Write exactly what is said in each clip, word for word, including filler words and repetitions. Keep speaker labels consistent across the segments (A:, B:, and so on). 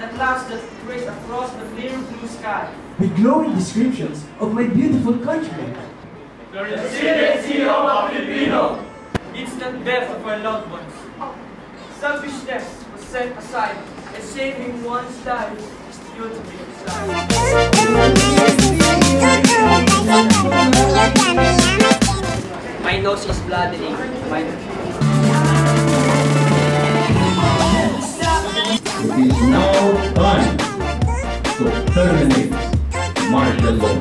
A: at last that race across the clear blue sky.
B: With glowing descriptions of my beautiful country.
A: The resiliency of a Filipino. Instant death of our loved ones. Selfishness was set aside, and saving one's life is the ultimate desire. My nose is bloody. My
C: It is now time to terminate martial law.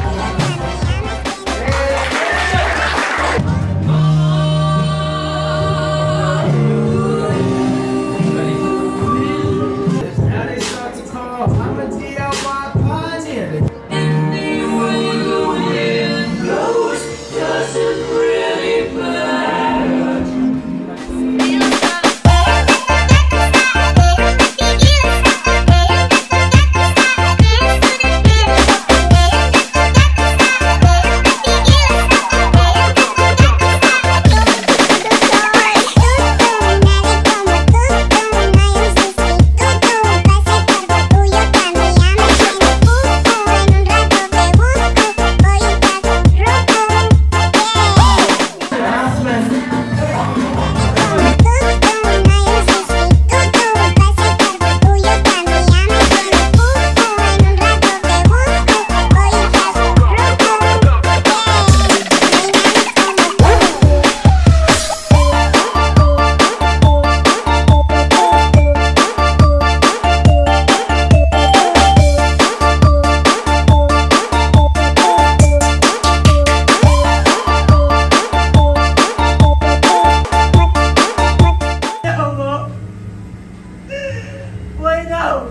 A: Why now?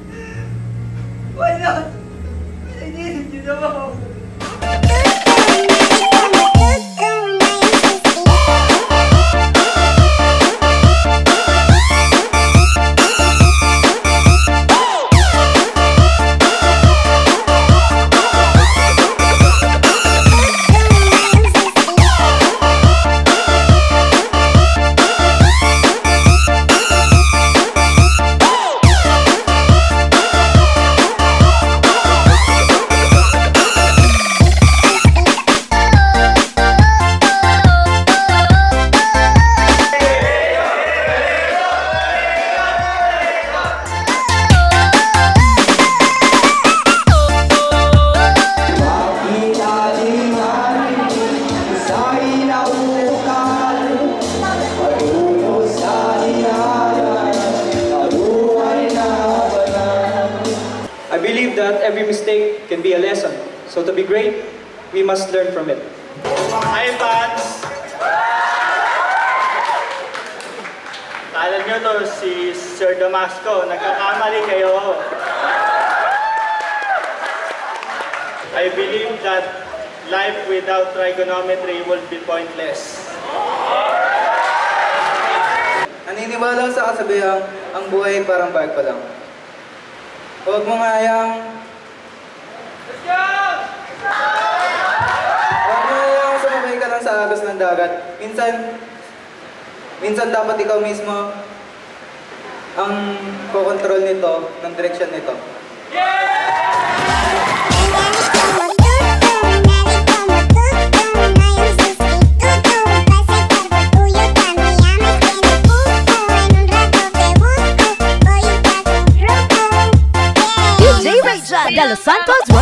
A: Why not? I needed you the most.
D: I believe that every mistake can be a lesson. So to be great, we must learn from it.
E: Hi fans! Kala nyo to si Sir Damasco, nagkakamali kayo. I believe that life without trigonometry will be pointless.
F: Naniniwala sa kasabihang ang buhay parang barko lang. Huwag mong hayang...
A: Let's go!
F: Huwag mo hayang sumabay ka lang sa agos ng dagat. Minsan, minsan dapat ikaw mismo ang kokontrol nito, ng direksyon nito.
G: De Los Santos